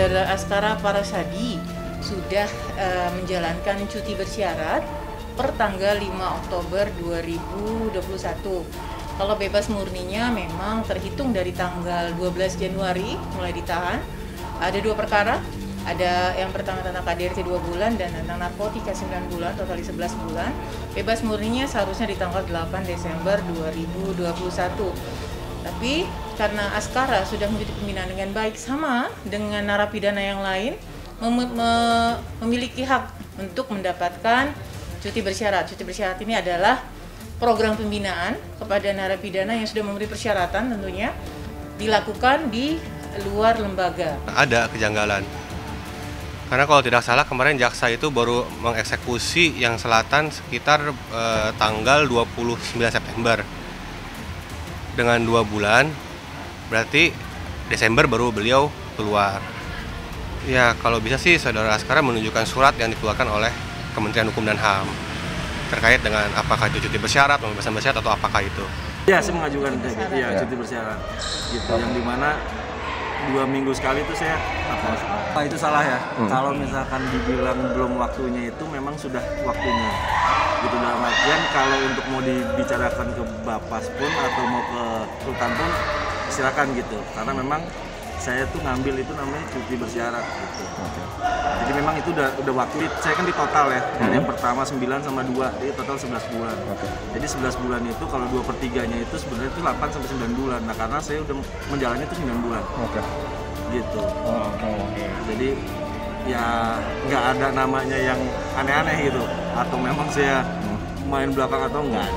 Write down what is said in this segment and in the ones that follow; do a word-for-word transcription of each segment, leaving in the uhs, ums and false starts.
Saudara Askara Parasadi sudah uh, menjalankan cuti bersyarat per tanggal lima Oktober dua ribu dua puluh satu. Kalau bebas murninya memang terhitung dari tanggal dua belas Januari mulai ditahan. Ada dua perkara, ada yang pertama tentang K D R T dua bulan dan tentang narkotika sembilan bulan, total sebelas bulan. Bebas murninya seharusnya di tanggal delapan Desember dua ribu dua puluh satu. Tapi karena Askara sudah mengikuti pembinaan dengan baik sama dengan narapidana yang lain, mem- me- memiliki hak untuk mendapatkan cuti bersyarat. Cuti bersyarat ini adalah program pembinaan kepada narapidana yang sudah memenuhi persyaratan, tentunya dilakukan di luar lembaga. Ada kejanggalan. Karena kalau tidak salah kemarin jaksa itu baru mengeksekusi yang selatan sekitar eh, tanggal dua puluh sembilan September. Dengan dua bulan, berarti Desember baru beliau keluar. Ya kalau bisa sih saudara Askara menunjukkan surat yang dikeluarkan oleh Kementerian Hukum dan H A M terkait dengan apakah itu cuti bersyarat, pembebasan bersyarat atau apakah itu. Ya, saya mengajukan ya, cuti bersyarat gitu, yang dimana dua minggu sekali itu saya apa, apa itu salah ya. Hmm. Kalau misalkan dibilang belum waktunya, itu memang sudah waktunya gitu. Dalam artian kalau untuk mau dibicarakan ke Bapas pun atau mau ke Rutan pun silakan gitu, karena memang saya tuh ngambil itu namanya cuti bersyarat gitu. Okay. Jadi memang itu udah udah waktu. Saya kan di total ya, dari hmm. yang pertama sembilan sama dua, jadi total sebelas bulan. Okay. Jadi sebelas bulan itu kalau dua per tiganya itu sebenarnya itu delapan sampai sembilan bulan. Nah karena saya udah menjalani itu sembilan bulan. Oke. Okay. Gitu. Oh, oke. Okay. Jadi ya nggak ada namanya yang aneh-aneh gitu, atau memang saya main belakang atau enggak.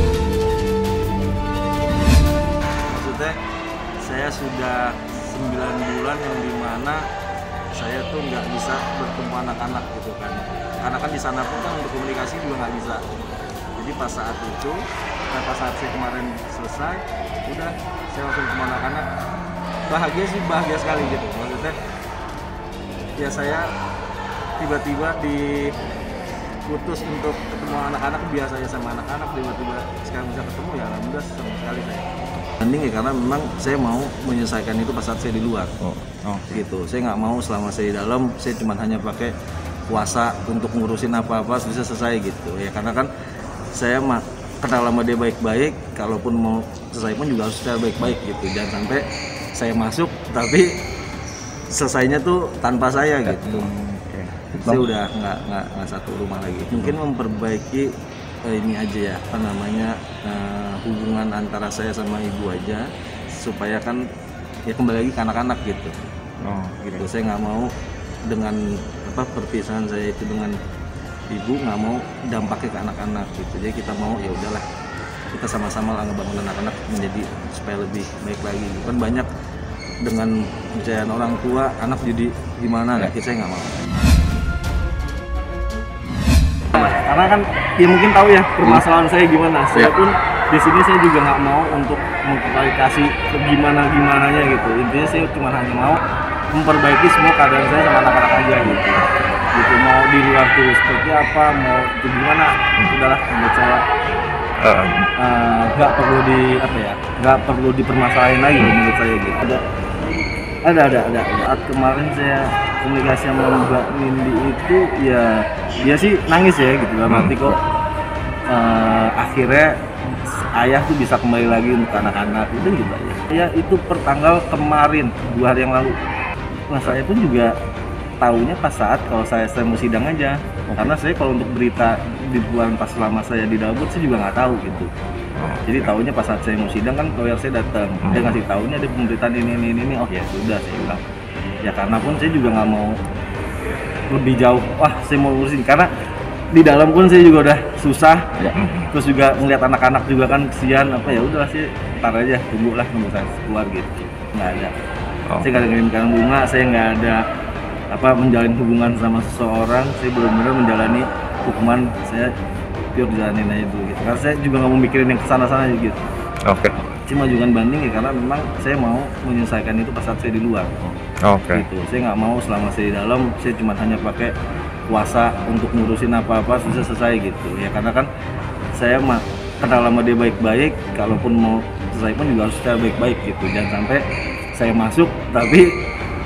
Maksudnya saya sudah sembilan bulan yang dimana saya tuh nggak bisa bertemu anak-anak gitu kan, karena kan di sana pun kan untuk komunikasi juga nggak bisa. Jadi pas saat itu, nah pas saat saya kemarin selesai, udah saya langsung ketemu anak-anak. Bahagia sih, bahagia sekali gitu. Maksudnya ya saya tiba-tiba diputus untuk ketemu anak-anak, biasanya sama anak-anak, tiba-tiba sekarang bisa ketemu, ya alhamdulillah senang sekali saya. Mending ya, karena memang saya mau menyelesaikan itu pas saat saya di luar. Oh, oh. Gitu. Saya nggak mau selama saya di dalam, saya cuma hanya pakai kuasa untuk ngurusin apa-apa bisa selesai gitu. Ya karena kan saya mah kenal sama dia baik-baik, kalaupun mau selesai pun juga harus secara baik-baik gitu. Jangan sampai saya masuk tapi selesainya tuh tanpa saya gitu. Okay. Saya udah nggak nggak nggak satu rumah lagi. Mungkin memperbaiki eh, ini aja ya, apa namanya eh, hubungan antara saya sama ibu aja, supaya kan ya kembali lagi ke anak-anak gitu. Oh, gitu. Okay. Saya nggak mau dengan apa perpisahan saya itu dengan ibu, nggak mau dampaknya ke anak-anak gitu. Jadi kita mau ya udahlah, kita sama-sama lah ngebangun anak-anak menjadi supaya lebih baik lagi. Kan banyak dengan kepercayaan orang tua, anak jadi gimana, nah kita nggak mau. Karena kan ya mungkin tahu ya permasalahan saya gimana. Saya pun di sini saya juga nggak mau untuk mengklarifikasi gimana gimananya gitu. Intinya saya cuma hanya mau memperbaiki semua keadaan saya sama anak-anak aja gitu. Gitu, mau di luar tuh seperti apa, mau itu gimana, udahlah menurut saya nggak uh, uh, perlu di apa ya, nggak perlu dipermasalahin lagi menurut saya gitu. Ada ada ada ada. Saat kemarin saya komunikasi sama Mbak Nindi itu ya dia sih nangis ya gitu, dalam arti kok uh, akhirnya ayah tuh bisa kembali lagi untuk anak-anak itu gitu aja. Ya itu per tanggal kemarin dua hari yang lalu. Nah saya pun juga tahunya pas saat kalau saya saya mau sidang aja, karena saya kalau untuk berita di bulan pas selama saya di Dalbut saya juga nggak tahu gitu. Jadi tahunya pas saat saya mau sidang kan lawyer saya datang, dia ngasih tahunya ada pemberitaan ini ini ini, oh ya sudah saya bilang. Ya karena pun saya juga nggak mau lebih jauh, wah saya mau urusin, karena di dalam pun saya juga udah susah, ya. Terus juga ngeliat anak-anak juga kan kesian, apa ya udahlah sih, ntar aja tunggulah tunggu saya keluar gitu, nggak ada. Oh. Saya nggak ada ngirimkan bunga, saya nggak ada apa menjalin hubungan sama seseorang, saya benar-benar menjalani hukuman saya pure jalanin aja dulu gitu. Karena saya juga nggak mau mikirin yang kesana-sana gitu. Oke. Okay. Cuma ajukan banding ya karena memang saya mau menyelesaikan itu pas saat saya di luar. Oke. Okay. Gitu. Saya nggak mau selama saya di dalam, saya cuma hanya pakai kuasa untuk ngurusin apa-apa bisa selesai gitu. Ya karena kan saya mah kenal sama dia baik-baik, kalaupun mau selesai pun juga harus secara baik-baik gitu. Jangan sampai saya masuk tapi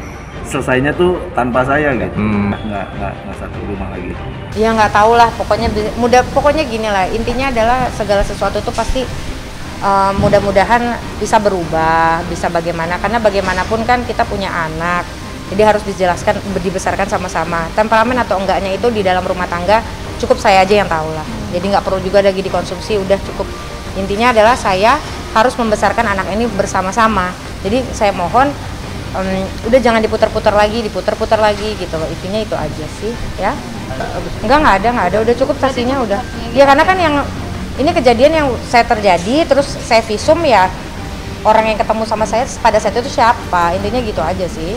selesainya tuh tanpa saya gitu. Hmm. Nggak, nggak, nggak satu rumah lagi. Ya nggak tahu lah, pokoknya bi- mudah pokoknya gini lah, intinya adalah segala sesuatu tuh pasti uh, mudah-mudahan bisa berubah, bisa bagaimana, karena bagaimanapun kan kita punya anak, jadi harus dijelaskan, dibesarkan sama-sama. Temperamen atau enggaknya itu di dalam rumah tangga cukup saya aja yang tahu lah, jadi nggak perlu juga lagi dikonsumsi, udah cukup. Intinya adalah saya harus membesarkan anak ini bersama-sama, jadi saya mohon um, udah jangan diputar-putar lagi, diputar-putar lagi gitu loh, intinya itu aja sih ya. Enggak, nggak ada, nggak ada, udah cukup saksinya udah. Ya karena kan yang ini kejadian yang saya terjadi, terus saya visum ya, orang yang ketemu sama saya pada saat itu siapa, intinya gitu aja sih.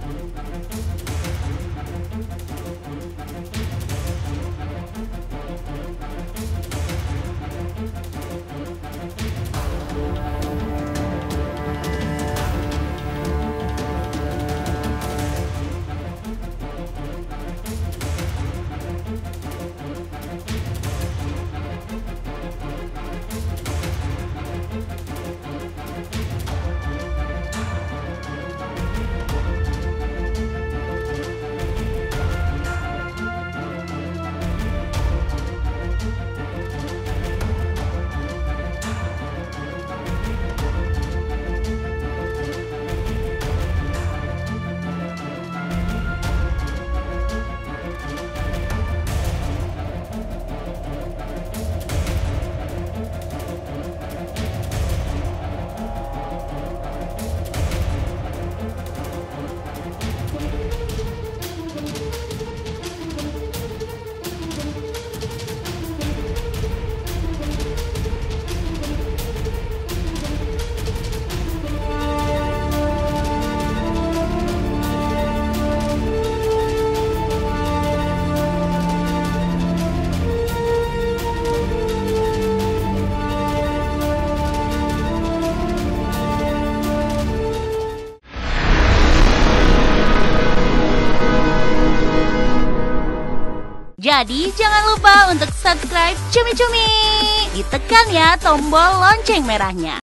Jadi jangan lupa untuk subscribe Cumi Cumi. Ditekan ya tombol lonceng merahnya.